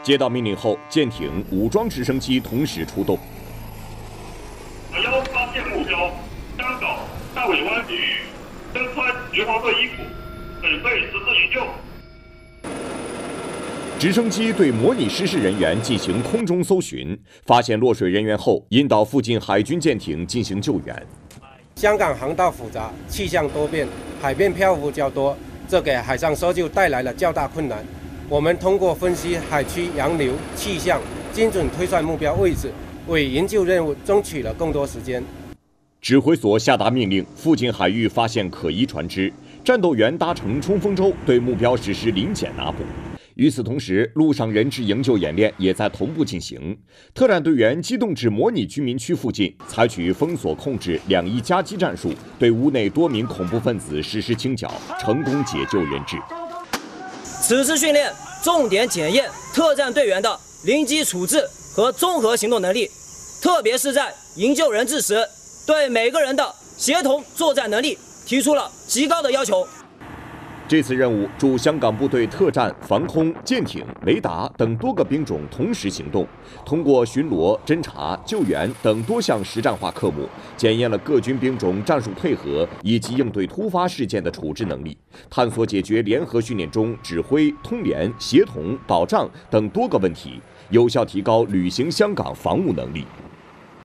接到命令后，舰艇、武装直升机同时出动。 我要发现目标，香港大尾湾领域，身穿橘黄色衣服，准备实施营救。 直升机对模拟失事人员进行空中搜寻，发现落水人员后，引导附近海军舰艇进行救援。 香港航道复杂，气象多变，海面漂浮较多，这给海上搜救带来了较大困难。我们通过分析海区洋流、气象，精准推算目标位置，为营救任务争取了更多时间。 指挥所下达命令，附近海域发现可疑船只，战斗员搭乘冲锋舟对目标实施临检拿捕。与此同时，陆上人质营救演练也在同步进行。特战队员机动至模拟居民区附近，采取封锁控制2-1夹击战术，对屋内多名恐怖分子实施清剿，成功解救人质。 此次训练重点检验特战队员的临机处置和综合行动能力，特别是在营救人质时，对每个人的协同作战能力提出了极高的要求。 这次任务驻香港部队特战、防空、舰艇、雷达等多个兵种同时行动，通过巡逻、侦察、救援等多项实战化科目，检验了各军兵种战术配合以及应对突发事件的处置能力，探索解决联合训练中指挥、通联、协同、保障等多个问题，有效提高履行香港防务能力。